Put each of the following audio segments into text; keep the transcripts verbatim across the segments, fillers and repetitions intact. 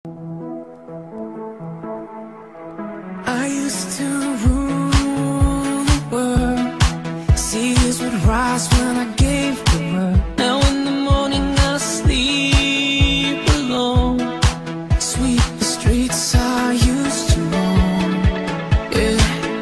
I used to rule the world. Seas would rise when I gave the word. Now in the morning I sleep alone. Sweep the streets I used to roam. Yeah.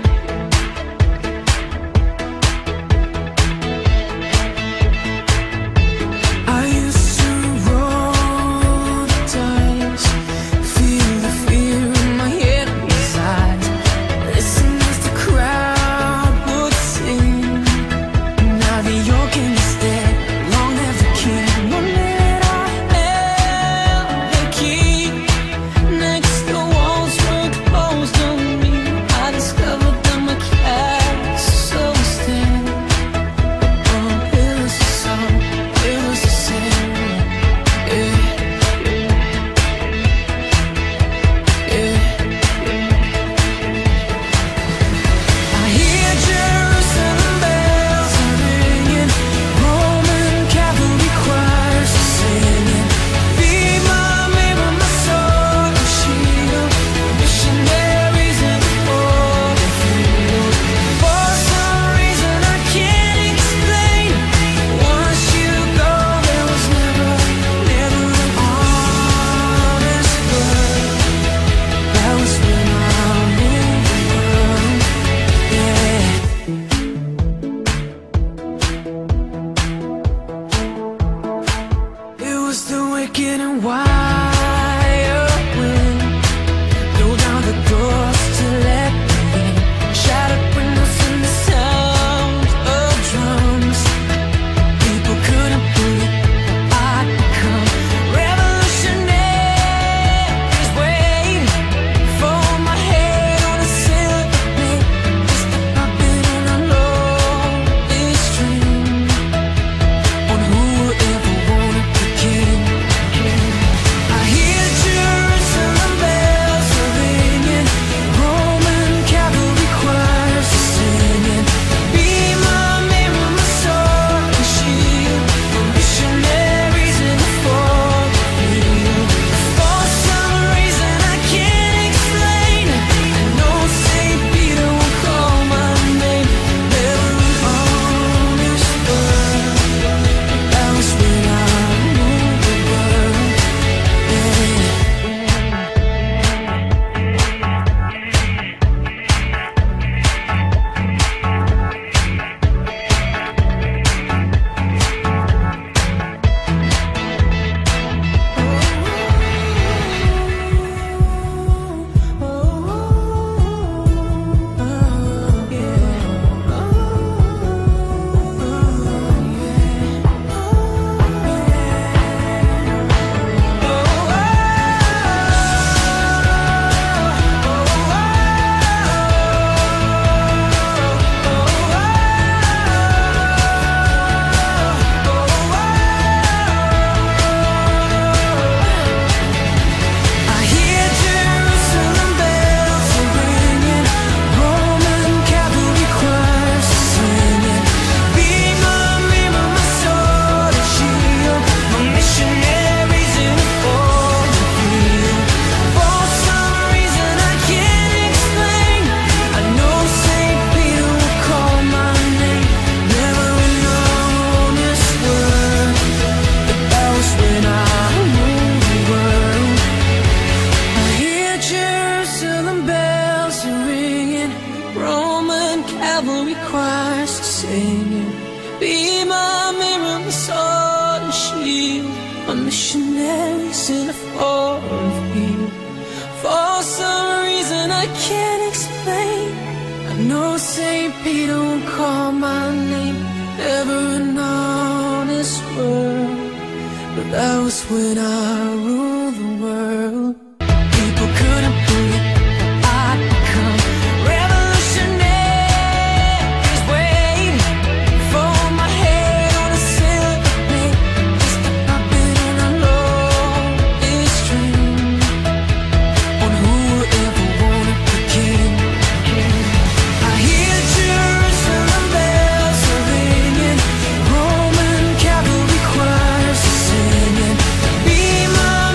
I used to roll the dice, feel the fear in my head and his eyes. Listen as the crowd would sing. Now the organ is dead, long live the king. One minute I held the key. Next the walls were closed on me. I discovered that my castle was stand upon pillars of song, pillars of sand. Yeah, yeah. I hear Jerusalem bells are ringing, Roman cavalry choirs are singing. Be my mirror, my sword and shield, missionaries in the foreign field. For some reason I can't explain, once you go there was never, never an honest word. That was when I ruled the world, yeah. It was the wicked and wild wind, blow down the doors to let me in. Shattered windows and the sound of drums. People couldn't believe I'd become revolutionaries. Wait for my head on a silver plate, just a puppet in a lonely string. On who would ever wanna be king? I hear Jerusalem bells are ringing, Roman cavalry choirs are singing. Be my mirror, my sword and shield, for missionaries in the foreign field. For some reason I can't explain, I know Saint Peter will call my name. Never an honest word. That was when I ruled the world, yeah. I hear Jerusalem bells are ringing, Roman cavalry choirs are singing. Be my mirror, my sword and shield, my missionaries in the foreign field. For some reason I can't explain, I know Saint Peter will call my name. Never an honest word, but that was when I ruled the world. I hear Jerusalem bells are ringing, Roman cavalry choirs are singing. Be my mirror, my sword and shield, my missionaries in a foreign field. For some reason I can't explain, I know Saint Peter will call my name. Never an honest word, but that was when I ruled the world. People couldn't believe I'd become revolutionaries. Wait for my head on a silver plate, just a puppet in a lonely string. On who would ever wanna be king? I hear Jerusalem bells are ringing, Roman cavalry choirs are singing. Be my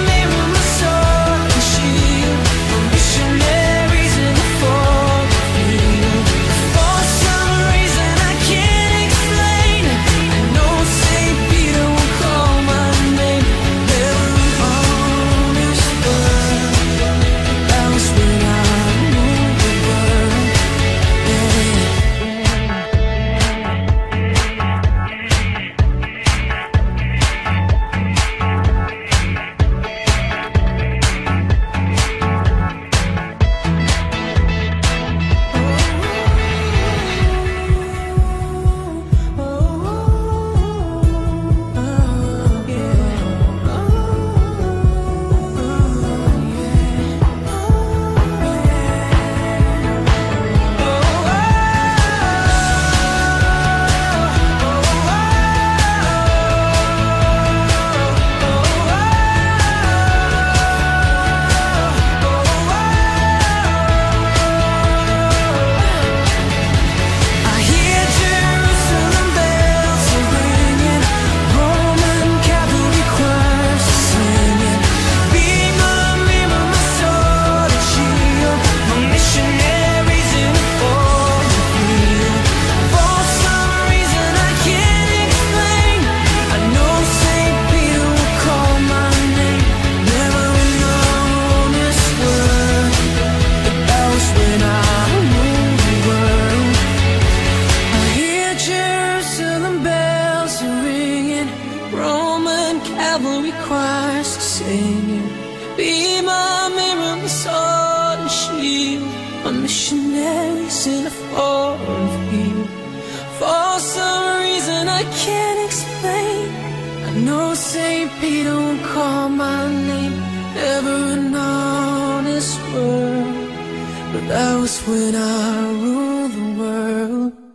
field, a missionaries in a foreign field. For some reason I can't explain, I know Saint Peter won't call my name ever in all this world, but that was when I ruled the world.